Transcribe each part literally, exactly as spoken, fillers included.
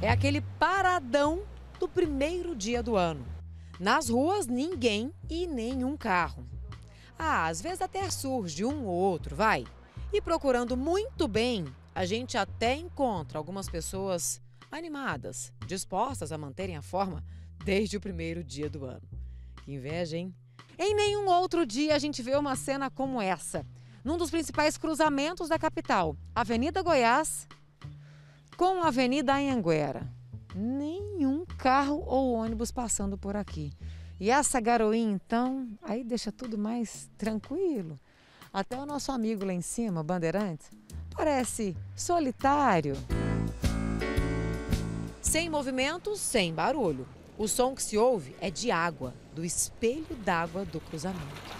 É aquele paradão do primeiro dia do ano. Nas ruas, ninguém e nenhum carro. Ah, às vezes até surge um ou outro, vai. E procurando muito bem, a gente até encontra algumas pessoas animadas, dispostas a manterem a forma desde o primeiro dia do ano. Que inveja, hein? Em nenhum outro dia a gente vê uma cena como essa, num dos principais cruzamentos da capital, Avenida Goiás com a Avenida Anhanguera. Nenhum carro ou ônibus passando por aqui. E essa garoinha, então, aí deixa tudo mais tranquilo. Até o nosso amigo lá em cima, Bandeirantes, parece solitário. Sem movimento, sem barulho. O som que se ouve é de água, do espelho d'água do cruzamento.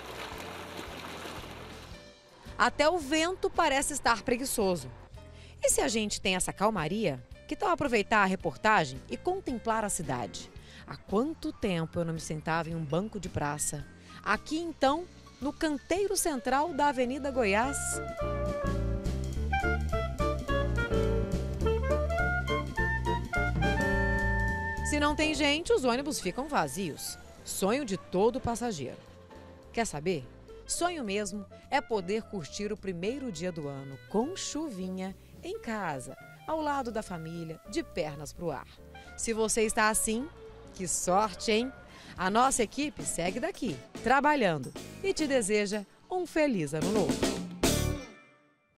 Até o vento parece estar preguiçoso. E se a gente tem essa calmaria, que tal aproveitar a reportagem e contemplar a cidade? Há quanto tempo eu não me sentava em um banco de praça? Aqui então, no canteiro central da Avenida Goiás. Se não tem gente, os ônibus ficam vazios. Sonho de todo passageiro. Quer saber? Sonho mesmo é poder curtir o primeiro dia do ano com chuvinha em casa, ao lado da família, de pernas pro ar. Se você está assim, que sorte, hein? A nossa equipe segue daqui, trabalhando, e te deseja um feliz ano novo.